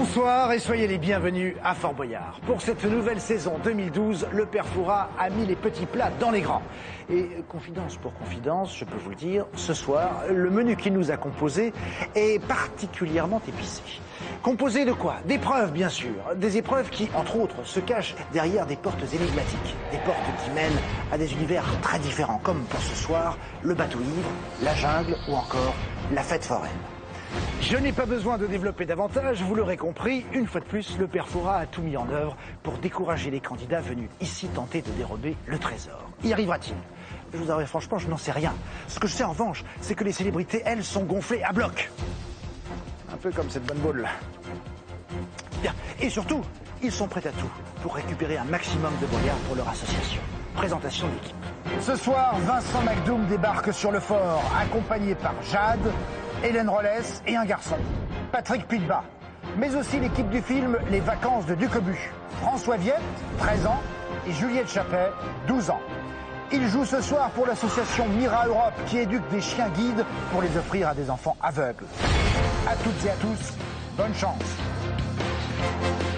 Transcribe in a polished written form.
Bonsoir et soyez les bienvenus à Fort Boyard. Pour cette nouvelle saison 2012, le Père Fouras a mis les petits plats dans les grands. Et confidence pour confidence, je peux vous le dire, ce soir, le menu qu'il nous a composé est particulièrement épicé. Composé de quoi? D'épreuves, bien sûr. Des épreuves qui, entre autres, se cachent derrière des portes énigmatiques. Des portes qui mènent à des univers très différents, comme pour ce soir, le bateau ivre, la jungle ou encore la fête foraine. Je n'ai pas besoin de développer davantage, vous l'aurez compris, une fois de plus, le Père Fouras a tout mis en œuvre pour décourager les candidats venus ici tenter de dérober le trésor. Y arrivera-t-il? Je vous avouerai franchement, je n'en sais rien. Ce que je sais en revanche, c'est que les célébrités, elles, sont gonflées à bloc. Un peu comme cette bonne boule là. Bien. Et surtout, ils sont prêts à tout pour récupérer un maximum de boyards pour leur association. Présentation de l'équipe. Ce soir, Vincent McDoom débarque sur le fort, accompagné par Jade, Hélène Rollès et un garçon, Patrick Pitba. Mais aussi l'équipe du film Les Vacances de Duquebu. François Viette, 13 ans, et Juliette Chappet, 12 ans. Ils jouent ce soir pour l'association Mira Europe qui éduque des chiens guides pour les offrir à des enfants aveugles. À toutes et à tous, bonne chance.